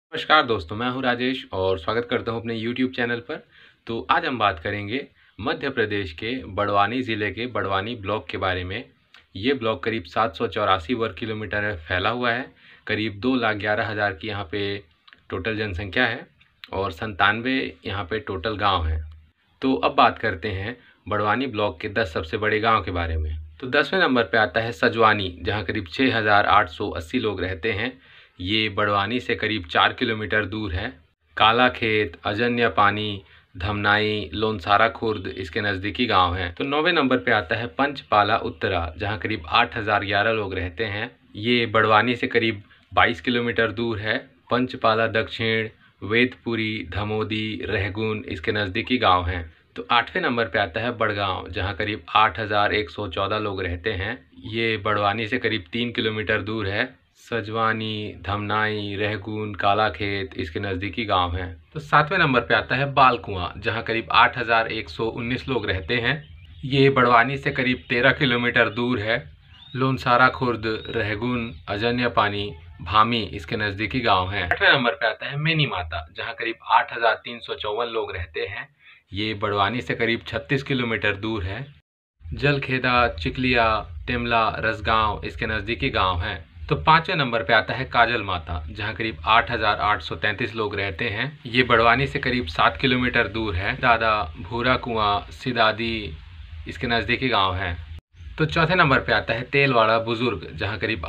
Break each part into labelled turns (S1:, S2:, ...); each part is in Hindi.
S1: नमस्कार दोस्तों, मैं हूं राजेश और स्वागत करता हूं अपने YouTube चैनल पर। तो आज हम बात करेंगे मध्य प्रदेश के बड़वानी ज़िले के बड़वानी ब्लॉक के बारे में। ये ब्लॉक करीब 784 वर्ग किलोमीटर में फैला हुआ है। करीब 2,11,000 की यहाँ पे टोटल जनसंख्या है और 97 यहाँ पे टोटल गांव हैं। तो अब बात करते हैं बड़वानी ब्लॉक के 10 सबसे बड़े गाँव के बारे में। तो 10वें नंबर पर आता है सजवानी, जहाँ करीब 6,880 लोग रहते हैं। ये बड़वानी से करीब 4 किलोमीटर दूर है। काला खेत, अजन्य पानी, धमनाई, लोनसारा खुर्द इसके नज़दीकी गांव हैं। तो 9वें नंबर पे आता है पंचपाला उत्तरा, जहां करीब 8,011 लोग रहते हैं। ये बड़वानी से करीब 22 किलोमीटर दूर है। पंचपाला दक्षिण, वेदपुरी, धमोदी, रहगुन इसके नज़दीकी गांव हैं। तो 8वें नंबर पे आता है बड़गांव, जहां करीब 8,114 लोग रहते हैं। ये बड़वानी से करीब 3 किलोमीटर दूर है। सजवानी, धमनाई, रहगुन, कालाखेत इसके नज़दीकी गांव हैं। तो 7वें नंबर पे आता है बालकुआं, जहां करीब 8,119 लोग रहते हैं। ये बड़वानी से करीब 13 किलोमीटर दूर है। लोनसारा खुर्द, रहगुन, अजन्य पानी, भामी इसके नज़दीकी गांव हैं। 8वें नंबर पे आता है मेनी माता, जहां करीब 8,354 लोग रहते हैं। ये बड़वानी से करीब 36 किलोमीटर दूर है। जलखेदा, चिकलिया, टेमला, रसगांव इसके नज़दीकी गांव हैं। तो 5वें नंबर पे आता है काजल माता, जहां करीब 8,833 लोग रहते हैं। ये बड़वानी से करीब 7 किलोमीटर दूर है। दादा, भूरा कुआं, सिदादी इसके नज़दीकी गांव हैं। तो चौथे नंबर पे आता है तेलवाड़ा बुजुर्ग, जहां करीब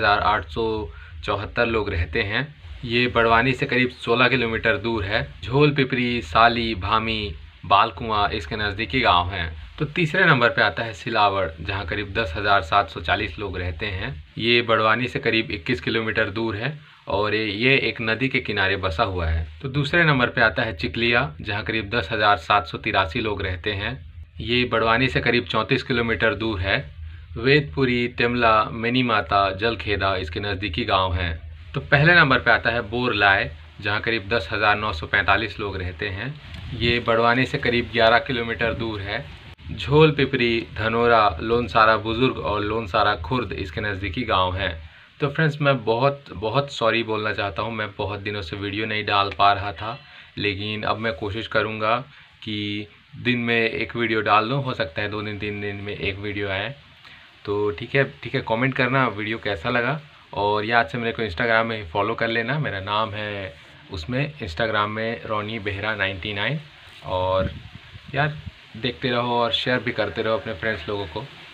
S1: 8,874 लोग रहते हैं। ये बड़वानी से करीब 16 किलोमीटर दूर है। झोल पिपरी, साली, भामी, बालकुआं इसके नज़दीकी गांव हैं। तो तीसरे नंबर पे आता है सिलावड़, जहां करीब 10,740 लोग रहते हैं। ये बड़वानी से करीब 21 किलोमीटर दूर है और ये एक नदी के किनारे बसा हुआ है। तो दूसरे नंबर पे आता है चिकलिया, जहां करीब 10,783 लोग रहते हैं। ये बड़वानी से करीब 34 किलोमीटर दूर है। वेदपुरी, टेमला, मेनी माता, जलखेदा इसके नज़दीकी गाँव हैं। तो पहले नंबर पे आता है बोरलाय, जहाँ करीब 10,945 लोग रहते हैं। ये बड़वानी से करीब 11 किलोमीटर दूर है। झोल पिपरी, धनोरा, लोनसारा बुजुर्ग और लोनसारा खुर्द इसके नज़दीकी गांव हैं। तो फ्रेंड्स, मैं बहुत सॉरी बोलना चाहता हूं। मैं बहुत दिनों से वीडियो नहीं डाल पा रहा था, लेकिन अब मैं कोशिश करूंगा कि दिन में एक वीडियो डाल दूं। हो सकता है 2 दिन 3 दिन में एक वीडियो आए। तो ठीक है, कमेंट करना वीडियो कैसा लगा। और याद से मेरे को इंस्टाग्राम में फॉलो कर लेना। मेरा नाम है उसमें इंस्टाग्राम में रोनी बेहरा 99। और यार देखते रहो और शेयर भी करते रहो अपने फ्रेंड्स लोगों को।